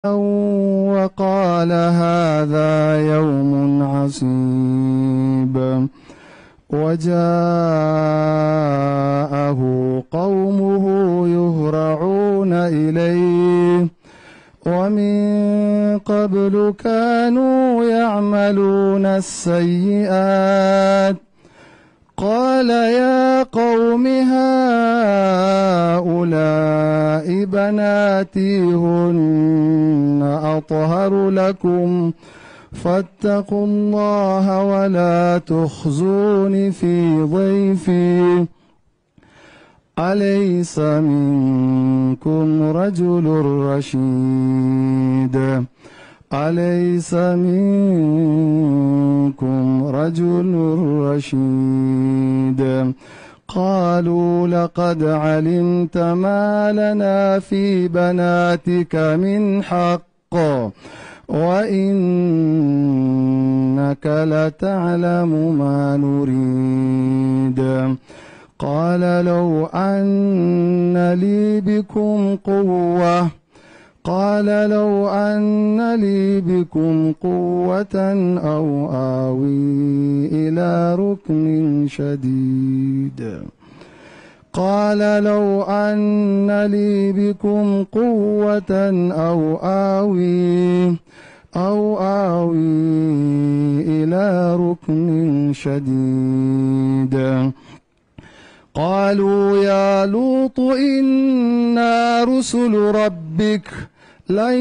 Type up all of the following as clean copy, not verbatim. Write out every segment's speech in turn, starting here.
وقال هذا يوم عصيب وجاءه قومه يهرعون إليه ومن قبل كانوا يعملون السيئات قال يا قوم هؤلاء بناتي هن أطهر لكم فاتقوا الله ولا تخزون في ضيفي أليس منكم رجل رشيد أليس منكم رجل رشيد قالوا لقد علمت ما لنا في بناتك من حق وإنك لتعلم ما نريد قال لو أن لي بكم قوة أو آوي إلى ركن شديد قال لو أن لي بكم قوة أو آوي إلى ركن شديد قالوا يا لوط إنا رسل ربك لن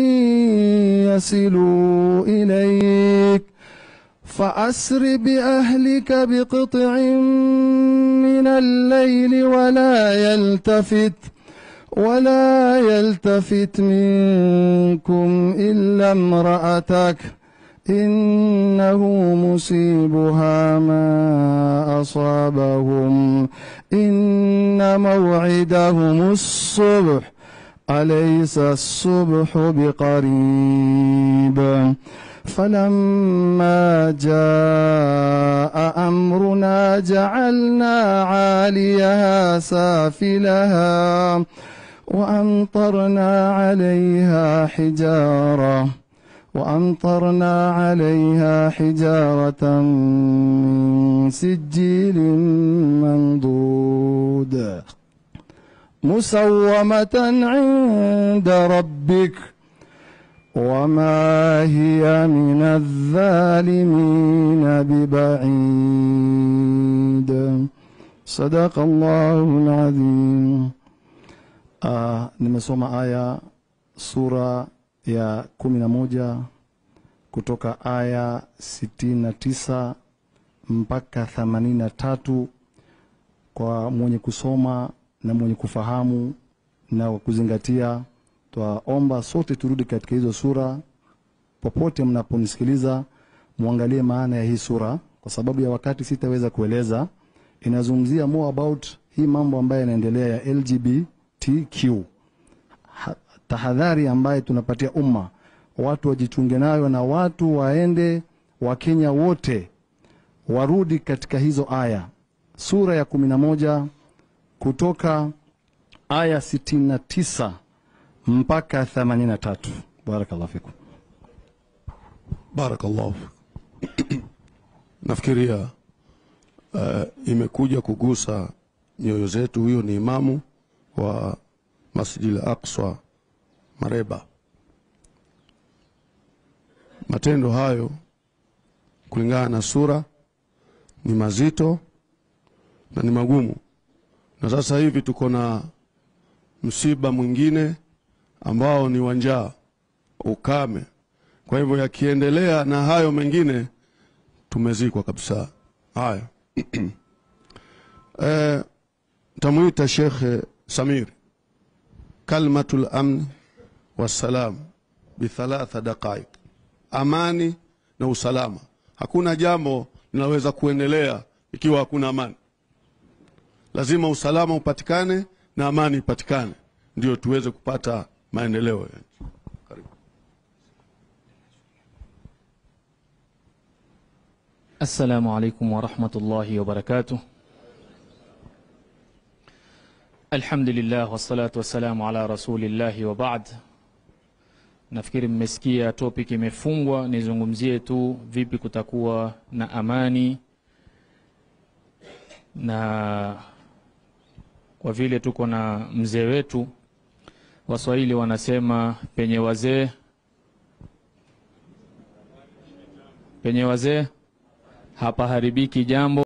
يصلوا إليك فأسر بأهلك بقطع من الليل ولا يلتفت منكم إلا امرأتك إنه مصيبها ما أصابهم إن موعدهم الصبح أليس الصبح بقريب فلما جاء أمرنا جعلنا عاليها سافلها وأمطرنا عليها حجارة من سجيل منضود مسومة عند ربك وما هي من الظالمين ببعيد صدق الله العظيم. Nimesoma aya sura ya 11 kutoka aya 69 mpaka 83. Kwa mwenye kusoma na mwenye kufahamu na kuzingatia, twaomba sote turudi katika hizo sura. Popote mnaponisikiliza muangalie maana ya hii sura, kwa sababu ya wakati sitaweza kueleza. Inazungumzia more about hii mambo ambayo yanaendelea ya LGBTQ, tahadhari ambayo tunapatia umma, watu wajichunge nayo, na watu waende, Wakenya wote warudi katika hizo aya. Sura ya 11 kutoka aya 69 mpaka 83. Barakallahu fikum. Barakallahu. Nafikiria imekuja kugusa nyoyo zetu. Huyo ni imamu wa Masjid al-Aqsa Mareba. Matendo hayo kulingana na sura ni mazito na ni magumu, na sasa hivi tuko na msiba mwingine ambao ni wa njaa, ukame. Kwa hivyo yakiendelea na hayo mengine tumezikwa kabisa. Haya. Tamuita Sheikh Samir kalmatul amn wassalam bi 3 daqaiq. Amani na usalama. Hakuna jambo linaweza kuendelea ikiwa hakuna amani. Lazima usalama upatikane na amani ipatikane, ndio tuweze kupata maendeleo. Karibu. Assalamu alaikum wa rahmatullahi wa barakatuh. Alhamdulillah wassalatu wassalamu ala rasulillahi wa ba'd. nafikiri mmesikia topic imefungwa, nizungumzie tu vipi kutakuwa na amani, na kwa vile tuko na mzee wetu, Waswahili wanasema penye wazee hapa haribiki jambo.